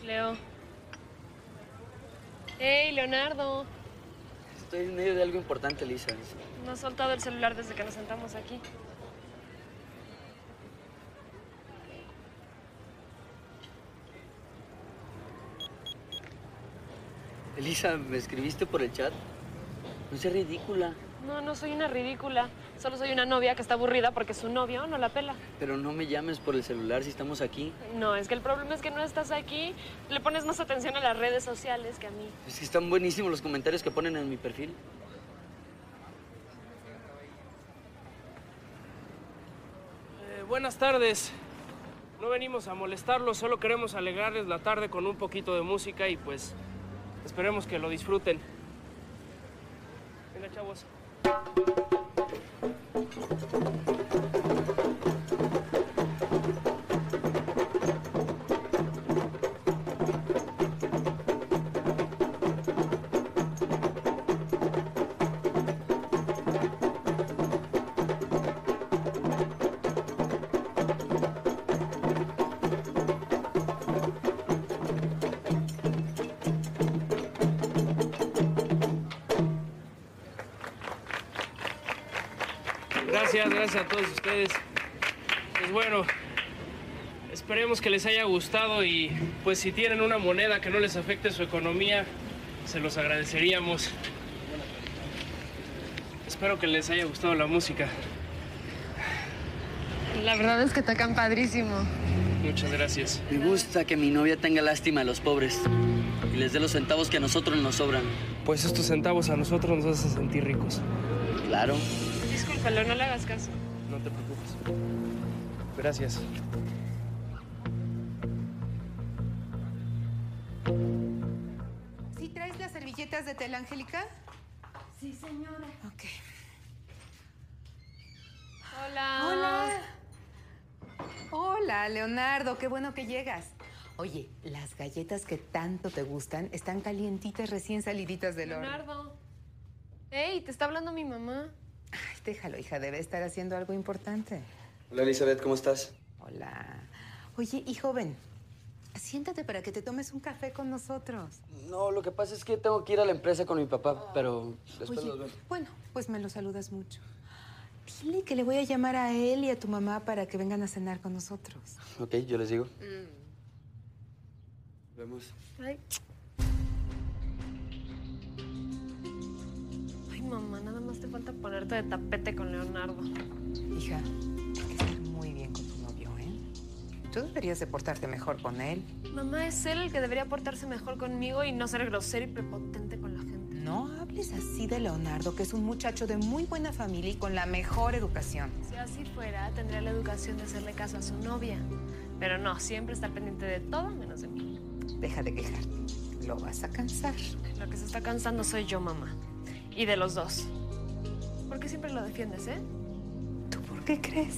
Leo. ¡Hey, Leonardo! Estoy en medio de algo importante, Lisa. No has soltado el celular desde que nos sentamos aquí. Elisa, ¿me escribiste por el chat? No seas ridícula. No, no soy una ridícula. Solo soy una novia que está aburrida porque su novio no la pela. Pero no me llames por el celular si estamos aquí. No, es que el problema es que no estás aquí. Le pones más atención a las redes sociales que a mí. Es que están buenísimos los comentarios que ponen en mi perfil. Buenas tardes. No venimos a molestarlos, solo queremos alegrarles la tarde con un poquito de música y pues esperemos que lo disfruten. Venga, chavos. Gracias a todos ustedes. Pues bueno, esperemos que les haya gustado y pues si tienen una moneda que no les afecte su economía, se los agradeceríamos. Espero que les haya gustado la música. La verdad es que tocan padrísimo. Muchas gracias. Me gusta que mi novia tenga lástima a los pobres y les dé los centavos que a nosotros nos sobran. Pues estos centavos a nosotros nos hacen sentir ricos. Claro. Discúlpalo, no le hagas caso. No te preocupes. Gracias. ¿Sí traes las servilletas de tela, Angélica? Sí, señora. Ok. Hola. Hola. Hola, Leonardo. Qué bueno que llegas. Oye, las galletas que tanto te gustan están calientitas, recién saliditas del horno. Leonardo. Hey, te está hablando mi mamá. Ay, déjalo, hija. Debe estar haciendo algo importante. Hola, Elizabeth, ¿cómo estás? Hola. Oye, y joven, siéntate para que te tomes un café con nosotros. No, lo que pasa es que tengo que ir a la empresa con mi papá, pero después Oye, los veo. bueno, pues me lo saludas mucho. Dile que le voy a llamar a él y a tu mamá para que vengan a cenar con nosotros. Ok, yo les digo. Vemos. Ay. Ay, mamá, nada más te falta ponerte de tapete con Leonardo. Hija, hay que estar muy bien con tu novio, ¿eh? Tú deberías de portarte mejor con él. Mamá, es él el que debería portarse mejor conmigo y no ser grosero y prepotente con la gente. No hables así de Leonardo, que es un muchacho de muy buena familia y con la mejor educación. Si así fuera, tendría la educación de hacerle caso a su novia. Pero no, siempre está pendiente de todo menos de mí. Deja de quejarte. Lo vas a cansar. Lo que se está cansando soy yo, mamá. Y de los dos. ¿Por qué siempre lo defiendes, eh? ¿Tú por qué crees?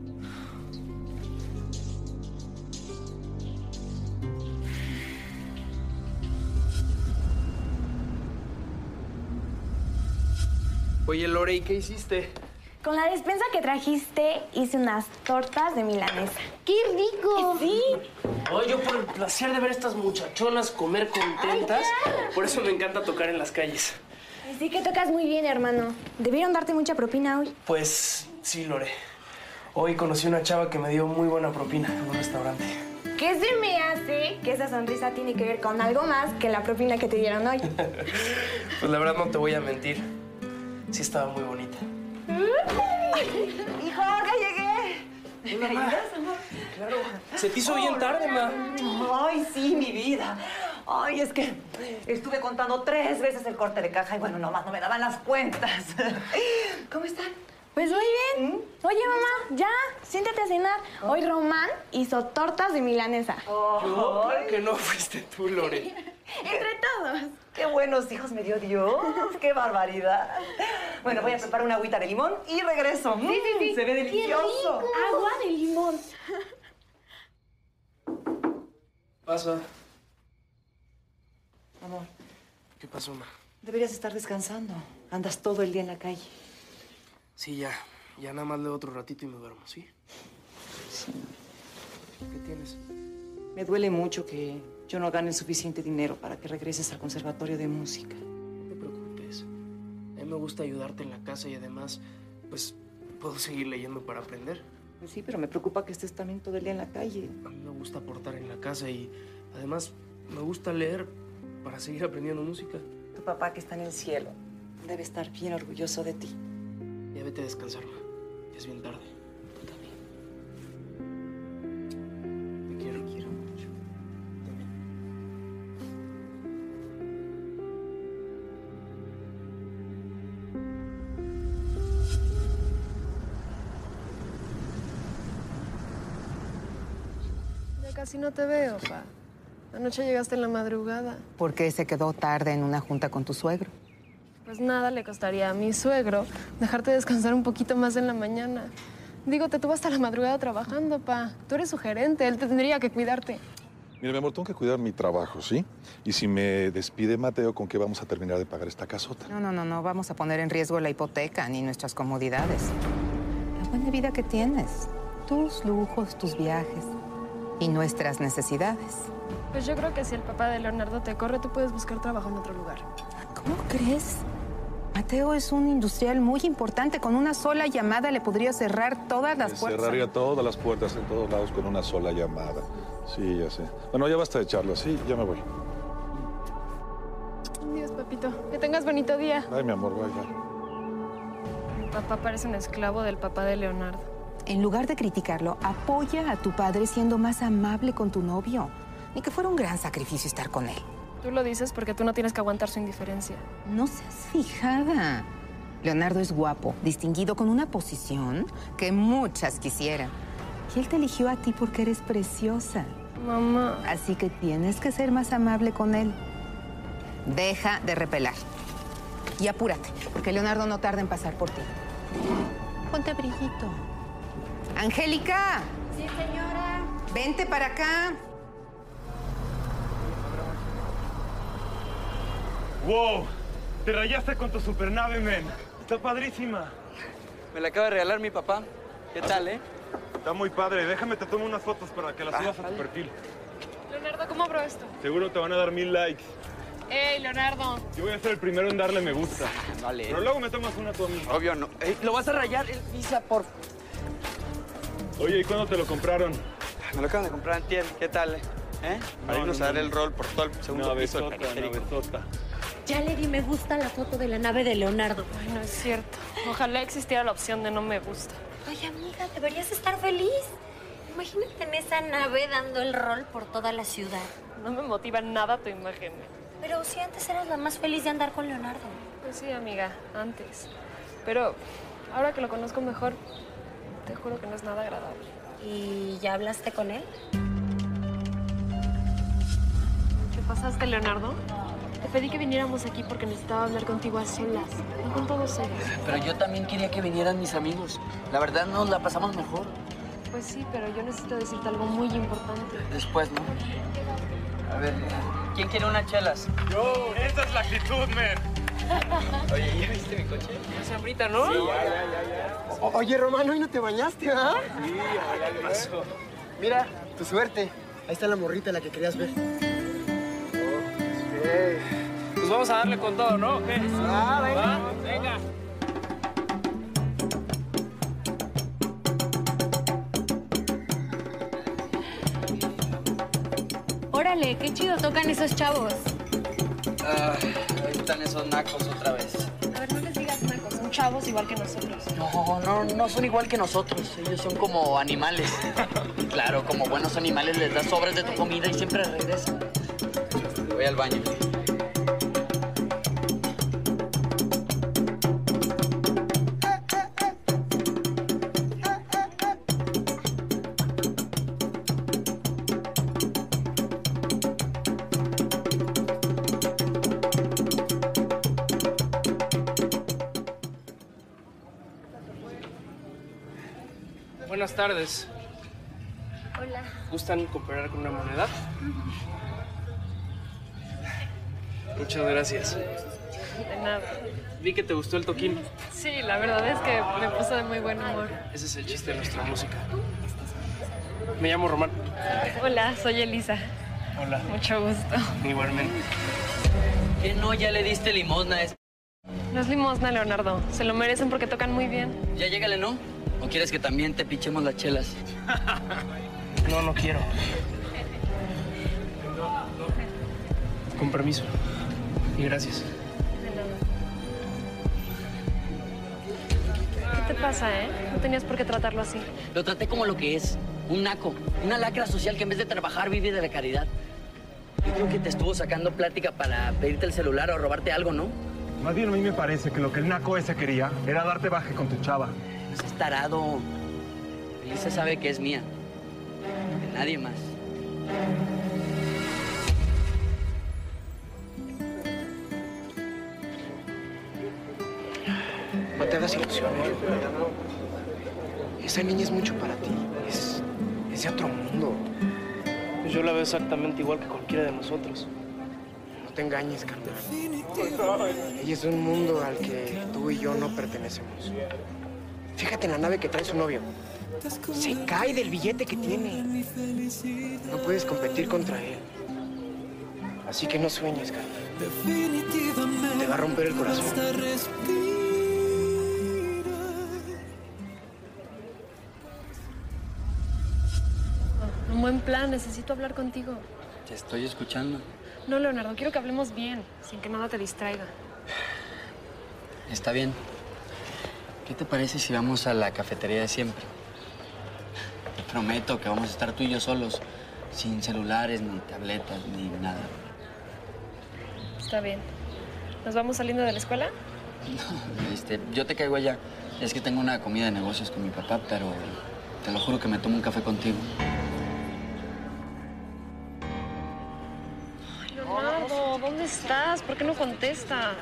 Oye, Lore, ¿y qué hiciste? Con la despensa que trajiste hice unas tortas de milanesa. ¡Qué rico! Sí. Oye, yo por el placer de ver a estas muchachonas comer contentas, por eso me encanta tocar en las calles. Sí que tocas muy bien, hermano. Debieron darte mucha propina hoy. Pues sí, Lore. Hoy conocí una chava que me dio muy buena propina en un restaurante. ¿Qué se me hace que esa sonrisa tiene que ver con algo más que la propina que te dieron hoy? Pues la verdad no te voy a mentir. Sí estaba muy bonita. ¡Hijo, ya llegué! Hola, ma. Claro. Se te hizo bien tarde, ma. Ay, sí, mi vida. Ay, es que estuve contando 3 veces el corte de caja y bueno, nomás no me daban las cuentas. ¿Cómo están? Pues muy bien. Oye, mamá, ya, siéntate a cenar. Hoy Román hizo tortas de milanesa. Yo creo que no fuiste tú, Lore. Entre todos. Qué buenos hijos me dio Dios. Qué barbaridad. Bueno, voy a preparar una agüita de limón y regreso. Sí. Se ve delicioso. Agua de limón. Pasa. Amor, ¿Qué pasó, ma? deberías estar descansando. Andas todo el día en la calle. Sí, ya. Ya nada más leo otro ratito y me duermo, ¿sí? Sí. ¿Qué tienes? Me duele mucho que yo no gane el suficiente dinero para que regreses al conservatorio de música. No te preocupes. A mí me gusta ayudarte en la casa y además, pues, puedo seguir leyendo para aprender. Pues sí, pero me preocupa que estés también todo el día en la calle. A mí me gusta aportar en la casa y además me gusta leer para seguir aprendiendo música. Tu papá, que está en el cielo, debe estar bien orgulloso de ti. Ya vete a descansar, ma. Ya es bien tarde. Tú también. Te quiero. Quiero mucho. También. Ya casi no te veo, pa. Anoche llegaste en la madrugada. ¿Por qué se quedó tarde en una junta con tu suegro? Pues nada le costaría a mi suegro dejarte descansar un poquito más en la mañana. Digo, te tuvo hasta la madrugada trabajando, pa. Tú eres su gerente, él tendría que cuidarte. Mira, mi amor, tengo que cuidar mi trabajo, ¿sí? Y si me despide Mateo, ¿con qué vamos a terminar de pagar esta casota? No vamos a poner en riesgo la hipoteca ni nuestras comodidades. La buena vida que tienes, tus lujos, tus viajes y nuestras necesidades. Pues yo creo que si el papá de Leonardo te corre, tú puedes buscar trabajo en otro lugar. ¿Cómo crees? Mateo es un industrial muy importante. Con una sola llamada le podría cerrar todas las puertas. Cerraría todas las puertas en todos lados con una sola llamada. Sí, ya sé. Bueno, ya basta de charla, sí, ya me voy. Adiós, papito. Que tengas bonito día. Ay, mi amor, bye. Mi papá parece un esclavo del papá de Leonardo. En lugar de criticarlo, apoya a tu padre siendo más amable con tu novio. Ni que fuera un gran sacrificio estar con él. Tú lo dices porque tú no tienes que aguantar su indiferencia. No seas fijada. Leonardo es guapo, distinguido, con una posición que muchas quisieran. Y él te eligió a ti porque eres preciosa. Mamá. Así que tienes que ser más amable con él. Deja de repelar. Y apúrate, porque Leonardo no tarda en pasar por ti. Ponte brillito. ¡Angélica! Sí, señora. Vente para acá. ¡Wow! Te rayaste con tu supernave, men. Está padrísima. Me la acaba de regalar mi papá. ¿Qué tal, Está muy padre. Déjame te tomo unas fotos para que las subas a tu perfil. Leonardo, ¿cómo abro esto? Seguro te van a dar 1000 likes. ¡Ey, Leonardo! Yo voy a ser el primero en darle me gusta. Vale. Pero luego me tomas una tú a mí. Obvio no. Lo vas a rayar, Visa, por... Oye, ¿y cuándo te lo compraron? Me lo acaban de comprar antier. ¿Qué tal, Para irnos a dar el rol por todo el segundo piso del periférico. Ya le di me gusta a la foto de la nave de Leonardo. Ay, no es cierto. Ojalá existiera la opción de no me gusta. Ay, amiga, deberías estar feliz. Imagínate en esa nave dando el rol por toda la ciudad. No me motiva nada tu imagen. Pero si antes eras la más feliz de andar con Leonardo. Pues sí, amiga, antes. Pero ahora que lo conozco mejor, te juro que no es nada agradable. ¿Y ya hablaste con él? ¿Qué pasaste, Leonardo? Te pedí que viniéramos aquí porque necesitaba hablar contigo a solas, no con todos ellos. Pero yo también quería que vinieran mis amigos. La verdad, nos la pasamos mejor. Pues sí, pero yo necesito decirte algo muy importante. Después, ¿no? A ver, ¿quién quiere unas chelas? ¡Yo! ¡Esa es la actitud, men! Oye, ¿ya viste mi coche? No se abrita, ¿no? Sí, ya. Oye, Román, hoy no te bañaste, ¿ah? Sí, ya le pasó. Mira, tu suerte. Ahí está la morrita, la que querías ver. Pues vamos a darle con todo, ¿no? ¿Qué? Ah, venga. ¿Va? Venga. Órale, qué chido tocan esos chavos. Ahí están esos nacos otra vez. A ver, no les digas una cosa, son chavos igual que nosotros. No son igual que nosotros. Ellos son como animales. Claro, como buenos animales les das sobres de tu comida y siempre regresan. Voy al baño. Buenas tardes. Hola. ¿Gustan cooperar con una moneda? Muchas gracias. De nada. Vi que te gustó el toquín. Sí, la verdad es que me puso de muy buen humor. Ese es el chiste de nuestra música. Me llamo Román. Hola, soy Elisa. Hola. Mucho gusto. Igualmente. ¿Qué no? Ya le diste limosna. No es limosna, Leonardo. Se lo merecen porque tocan muy bien. Ya llégale, ¿no? ¿O quieres que también te pichemos las chelas? No, no quiero. Con permiso. Y gracias. ¿Qué te pasa, No tenías por qué tratarlo así. Lo traté como lo que es. Un naco. Una lacra social que en vez de trabajar vive de la caridad. Yo creo que te estuvo sacando plática para pedirte el celular o robarte algo, ¿no? Más bien a mí me parece que lo que el naco ese quería era darte baje con tu chava. Pues es tarado. Elisa sabe que es mía. De nadie más. No te hagas ilusiones. Esa niña es mucho para ti. Es de otro mundo. Pues yo la veo exactamente igual que cualquiera de nosotros. No te engañes, carnal. Ella es un mundo al que tú y yo no pertenecemos. Fíjate en la nave que trae su novio. Se cae del billete que tiene. No puedes competir contra él. Así que no sueñes, carnal. Te va a romper el corazón. Un buen plan, necesito hablar contigo. Te estoy escuchando. No, Leonardo, quiero que hablemos bien, sin que nada te distraiga. Está bien. ¿Qué te parece si vamos a la cafetería de siempre? Te prometo que vamos a estar tú y yo solos, sin celulares, ni tabletas, ni nada. Está bien. ¿Nos vamos saliendo de la escuela? No, yo te caigo allá. Es que tengo una comida de negocios con mi papá, pero te lo juro que me tomo un café contigo. Leonardo, ¿dónde estás? ¿Por qué no contestas?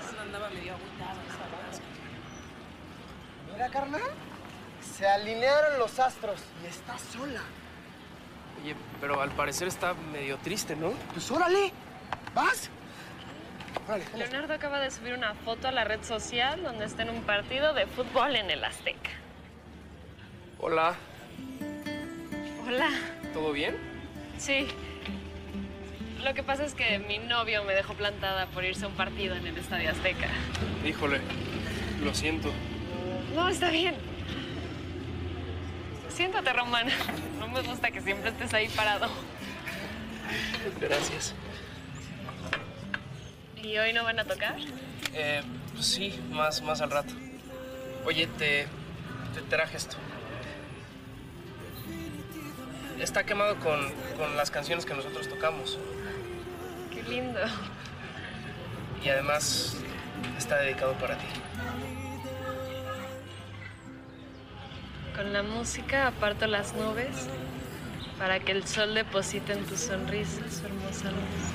Mira, carnal. Se alinearon los astros y está sola. Oye, pero al parecer está medio triste, ¿no? Pues órale. ¿Vas? Órale. Leonardo acaba de subir una foto a la red social donde está en un partido de fútbol en el Azteca. Hola. Hola. ¿Todo bien? Sí. Lo que pasa es que mi novio me dejó plantada por irse a un partido en el Estadio Azteca. Híjole, lo siento. No, está bien. Siéntate, Román. No me gusta que siempre estés ahí parado. Gracias. ¿Y hoy no van a tocar? Pues sí, más al rato. Oye, te traje esto. Está quemado con las canciones que nosotros tocamos. Qué lindo. Y además está dedicado para ti. Con la música aparto las nubes para que el sol deposite en tu sonrisa su hermosa luz.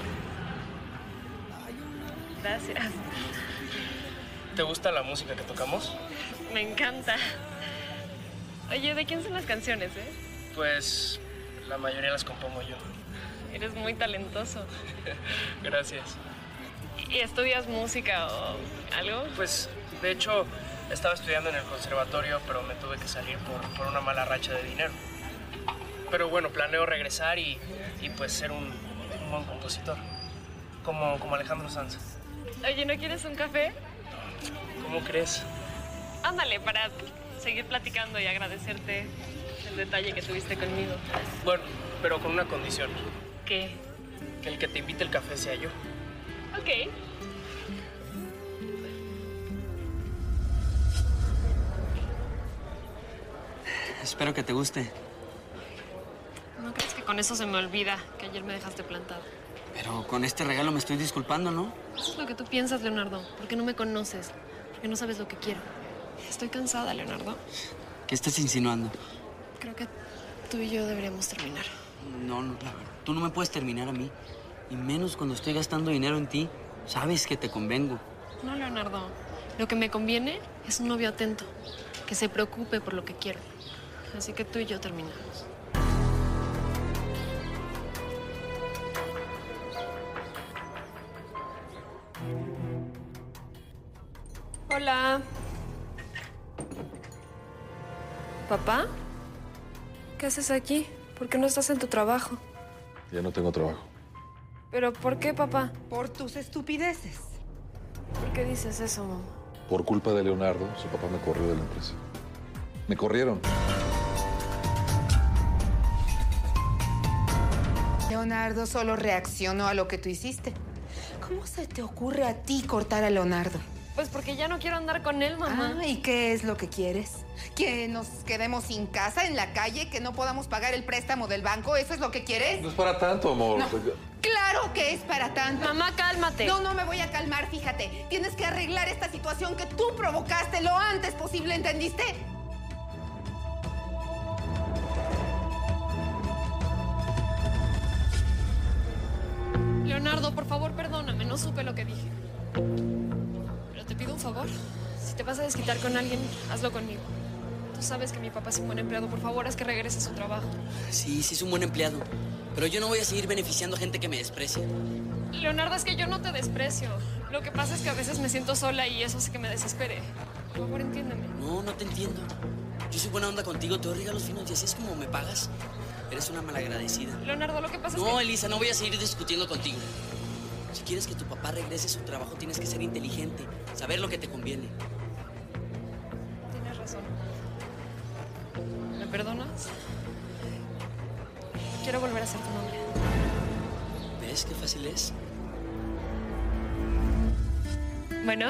Gracias. ¿Te gusta la música que tocamos? Me encanta. Oye, ¿de quién son las canciones, Pues la mayoría las compongo yo. Eres muy talentoso. Gracias. ¿Y estudias música o algo? Pues, de hecho, estaba estudiando en el conservatorio, pero me tuve que salir por una mala racha de dinero. Pero bueno, planeo regresar y pues ser un buen compositor. Como Alejandro Sanz. Oye, ¿no quieres un café? ¿Cómo crees? Ándale, para seguir platicando y agradecerte el detalle que tuviste conmigo. Bueno, pero con una condición. ¿Qué? Que el que te invite el café sea yo. Ok. Espero que te guste. ¿No crees que con eso se me olvida que ayer me dejaste plantada? Pero con este regalo me estoy disculpando, ¿no? Eso es lo que tú piensas, Leonardo. Porque no me conoces. Porque no sabes lo que quiero. Estoy cansada, Leonardo. ¿Qué estás insinuando? Creo que tú y yo deberíamos terminar. No, la verdad. Tú no me puedes terminar a mí. Y menos cuando estoy gastando dinero en ti. Sabes que te convengo. No, Leonardo. Lo que me conviene es un novio atento. Que se preocupe por lo que quiero. Así que tú y yo terminamos. Hola. ¿Papá? ¿Qué haces aquí? ¿Por qué no estás en tu trabajo? Ya no tengo trabajo. ¿Pero por qué, papá? Por tus estupideces. ¿Por qué dices eso, mamá? Por culpa de Leonardo, su papá me corrió de la empresa. Me corrieron. Leonardo solo reaccionó a lo que tú hiciste. ¿Cómo se te ocurre a ti cortar a Leonardo? Pues porque ya no quiero andar con él, mamá. ¿Y qué es lo que quieres? ¿Que nos quedemos sin casa, en la calle, que no podamos pagar el préstamo del banco? ¿Eso es lo que quieres? No es para tanto, amor. No. Claro que es para tanto. Mamá, cálmate. No me voy a calmar, fíjate. Tienes que arreglar esta situación que tú provocaste lo antes posible, ¿entendiste? Leonardo, por favor, perdóname. No supe lo que dije. Pero te pido un favor. Si te vas a desquitar con alguien, hazlo conmigo. Tú sabes que mi papá es un buen empleado. Por favor, haz que regrese a su trabajo. Sí, es un buen empleado. Pero yo no voy a seguir beneficiando a gente que me desprecia. Leonardo, es que yo no te desprecio. Lo que pasa es que a veces me siento sola y eso hace que me desespere. Por favor, entiéndeme. No, no te entiendo. Yo soy buena onda contigo, te doy regalos finos y así es como me pagas. Eres una malagradecida. Leonardo, lo que pasa es que... No, Elisa, no voy a seguir discutiendo contigo. Si quieres que tu papá regrese a su trabajo, tienes que ser inteligente, saber lo que te conviene. Tienes razón. ¿Me perdonas? Quiero volver a ser tu novia. ¿Ves qué fácil es? Bueno.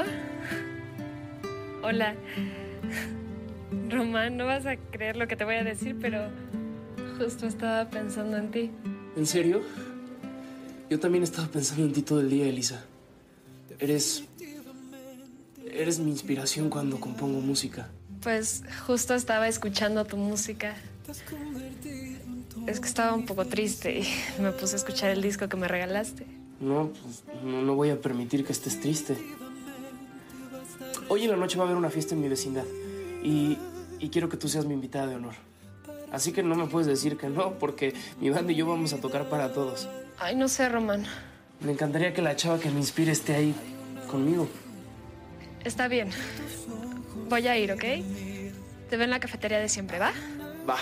Hola. Román, no vas a creer lo que te voy a decir, pero justo estaba pensando en ti. ¿En serio? Yo también estaba pensando en ti todo el día, Elisa. Eres mi inspiración cuando compongo música. Pues justo estaba escuchando tu música. Es que estaba un poco triste y me puse a escuchar el disco que me regalaste. No, pues no voy a permitir que estés triste. Hoy en la noche va a haber una fiesta en mi vecindad y quiero que tú seas mi invitada de honor. Así que no me puedes decir que no, porque mi banda y yo vamos a tocar para todos. Ay, no sé, Román. Me encantaría que la chava que me inspire esté ahí conmigo. Está bien. Voy a ir, ¿ok? Te veo en la cafetería de siempre, ¿va? Va.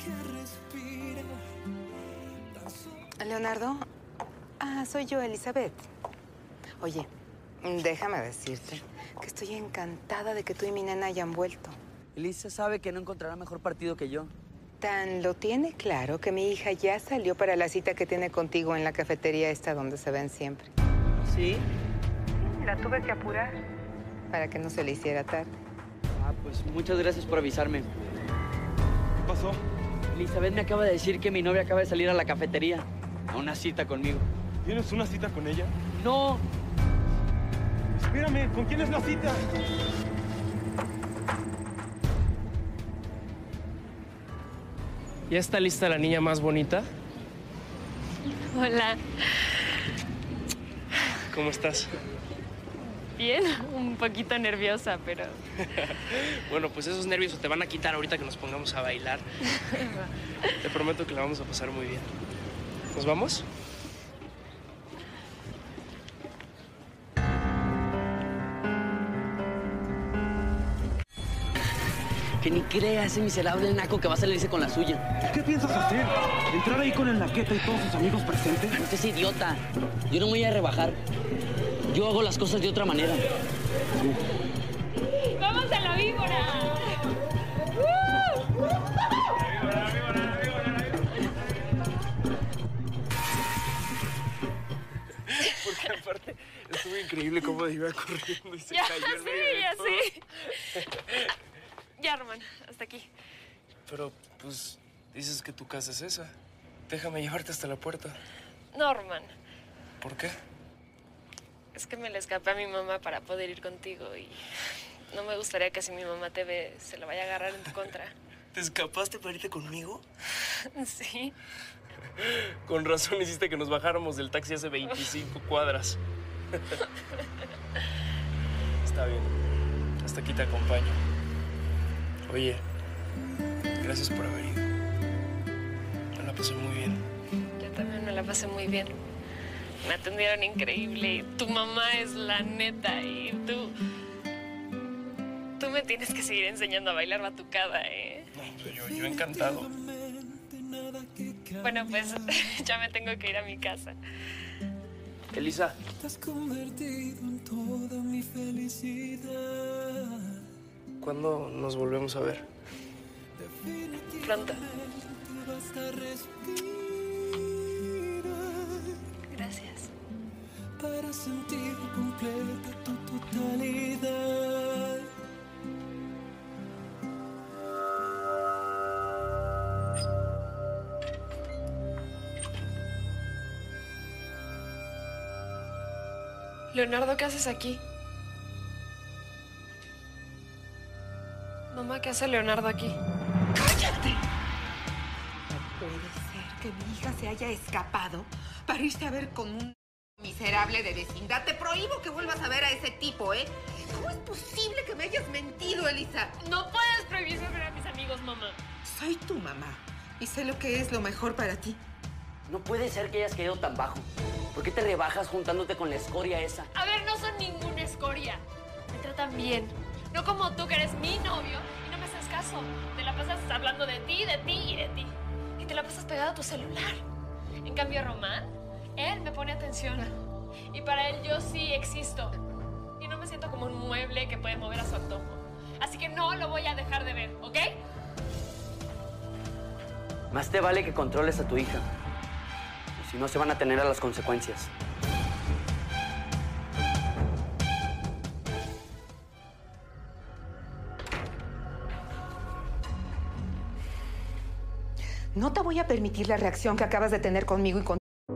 Leonardo. Soy yo, Elizabeth. Oye, déjame decirte que estoy encantada de que tú y mi nena hayan vuelto. Elisa sabe que no encontrará mejor partido que yo. Tan lo tiene claro que mi hija ya salió para la cita que tiene contigo en la cafetería esta donde se ven siempre. ¿Sí? La tuve que apurar para que no se le hiciera tarde. Pues muchas gracias por avisarme. ¿Qué pasó? Elizabeth me acaba de decir que mi novia acaba de salir a la cafetería a una cita conmigo. ¿Tienes una cita con ella? No. Espérame, ¿con quién es la cita? ¿Ya está lista la niña más bonita? Hola. ¿Cómo estás? Bien, un poquito nerviosa, pero... Bueno, pues esos nervios se te van a quitar ahorita que nos pongamos a bailar. Te prometo que la vamos a pasar muy bien. ¿Nos vamos? Que ni crea ese miserable naco que va a salirse con la suya. ¿Qué piensas hacer? ¿Entrar ahí con el naqueta y todos sus amigos presentes? No seas idiota. Yo no me voy a rebajar. Yo hago las cosas de otra manera. ¡Vamos a la víbora! Porque aparte estuvo increíble cómo iba corriendo y se cayó en medio de todo. Sí. Ya, Román, hasta aquí. Pero, pues, dices que tu casa es esa. Déjame llevarte hasta la puerta. No, Román. ¿Por qué? Es que me le escapé a mi mamá para poder ir contigo y no me gustaría que si mi mamá te ve se la vaya a agarrar en tu contra. ¿Te escapaste para irte conmigo? Sí. Con razón hiciste que nos bajáramos del taxi hace 25 cuadras. Está bien. Hasta aquí te acompaño. Oye, gracias por haber ido. Me la pasé muy bien. Yo también me la pasé muy bien. Me atendieron increíble y tu mamá es la neta y tú me tienes que seguir enseñando a bailar batucada, ¿eh? No, yo encantado. Bueno, pues ya me tengo que ir a mi casa. Elisa. Te has convertido en toda mi felicidad. ¿Cuándo nos volvemos a ver? Pronto. Gracias. Para sentir completa tu totalidad. Leonardo, ¿qué haces aquí? Mamá, ¿qué hace Leonardo aquí? ¡Cállate! No puede ser que mi hija se haya escapado para irse a ver con un miserable de vecindad. Te prohíbo que vuelvas a ver a ese tipo, ¿eh? ¿Cómo es posible que me hayas mentido, Elisa? No puedes prohibirme ver a mis amigos, mamá. Soy tu mamá y sé lo que es lo mejor para ti. No puede ser que hayas caído tan bajo. ¿Por qué te rebajas juntándote con la escoria esa? A ver, no son ninguna escoria. Me tratan bien. No como tú, que eres mi novio y no me haces caso. Te la pasas hablando de ti y de ti. Y te la pasas pegado a tu celular. En cambio, Román, él me pone atención. Y para él yo sí existo. Y no me siento como un mueble que puede mover a su antojo. Así que no lo voy a dejar de ver, ¿ok? Más te vale que controles a tu hija. Si no, se van a tener a las consecuencias. No te voy a permitir la reacción que acabas de tener conmigo y con...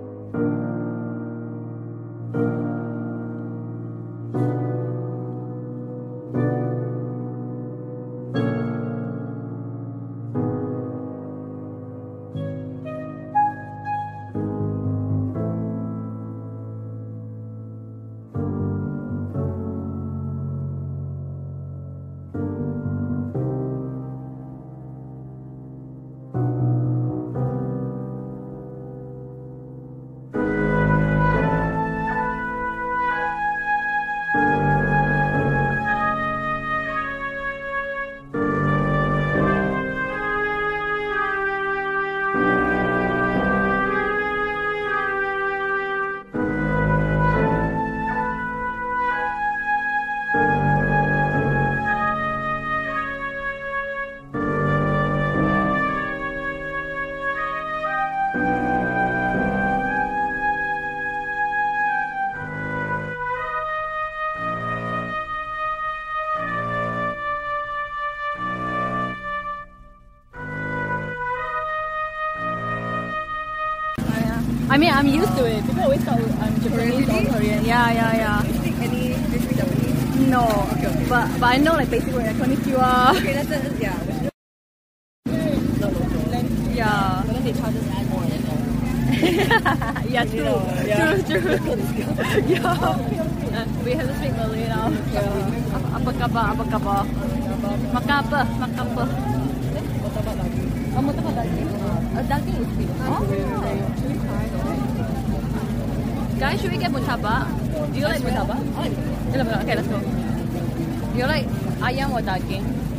I mean, I'm used to it. People always thought I'm Japanese or Korean. Yeah. Do you speak any basic Japanese? No, but I know like basic word like konnichiwa. Okay, that's yeah. Yeah. But then they charge us ad more. Yeah, true. Yeah. We have to speak Malay now. Apa khabar? Makapa. Oh, murtabak daging. Daging is big. Guys, should we get murtabak? Do you like murtabak? Okay, let's go. Do you like ayam or daging?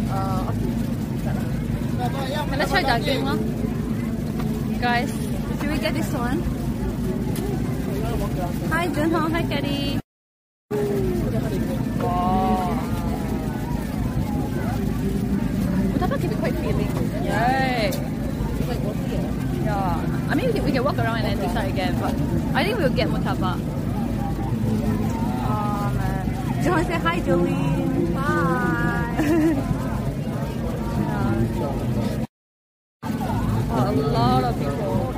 Okay, let's try daging, huh? Guys, should we get this one? Hi, Junho. Hi, Kelly. Wow. Murtabak can be quite filling. Right. Yeah. I mean, we can walk around and then decide again, but I think we'll get murtabak. Oh, man. Do you want to say hi, Jolene? Bye. A lot of people.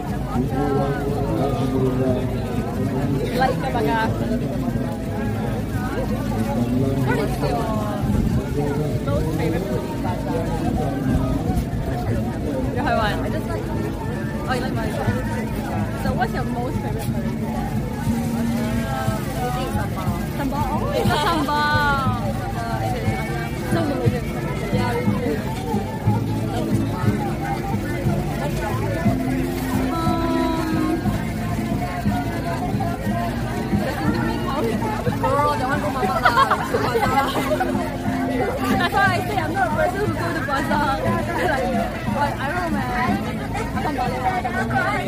Like ikan bakar. What is your most favorite food in Bazaar? You have one? I just like... Oh, you like mine? So what's your most favorite curry? I think sambal. Sambal? Oh, it's a sambal. So Malaysian. Yeah, girl, that one go mama lah. That's why I say I'm not a person who go to bazaar. Like, I don't know, man. I can't believe it.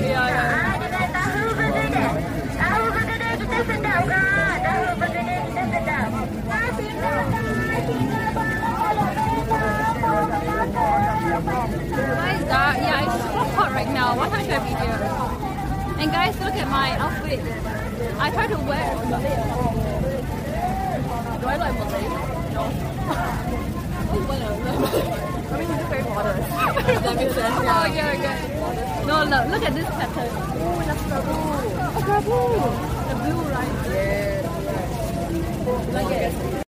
know. What time should I be here? And guys, look at my outfit. I try to wear. Do I like Malay? No. I mean, it's very modern. That makes sense. Oh, okay. No, look at this pattern. Oh, that's Krabu. Oh, Krabu. The blue, right? Yeah. Like it.